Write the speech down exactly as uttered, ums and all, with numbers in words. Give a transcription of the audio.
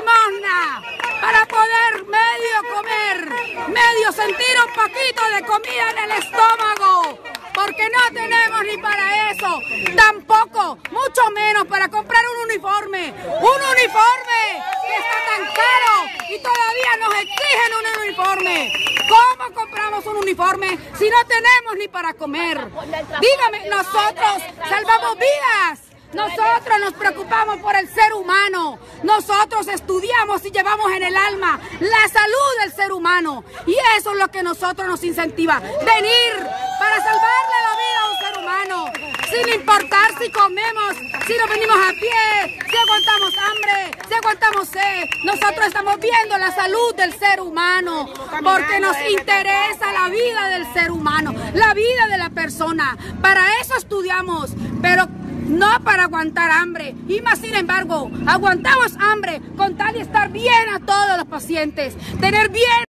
limosna para poder medio comer, medio sentir un poquito de comida en el estómago, porque no tenemos ni para eso, tampoco, mucho menos para comprar un uniforme, un uniforme que está tan caro y todavía nos exigen un uniforme. ¿Cómo compramos un uniforme si no tenemos ni para comer? Dígame, nosotros salvamos vidas. Nosotros nos preocupamos por el ser humano, nosotros estudiamos y llevamos en el alma la salud del ser humano y eso es lo que nosotros nos incentiva, venir para salvarle la vida a un ser humano, sin importar si comemos, si nos venimos a pie, si aguantamos hambre, si aguantamos sed, nosotros estamos viendo la salud del ser humano porque nos interesa la vida del ser humano, la vida de la persona, para eso estudiamos, pero no para aguantar hambre, y más sin embargo, aguantamos hambre con tal de estar bien a todos los pacientes, tener bien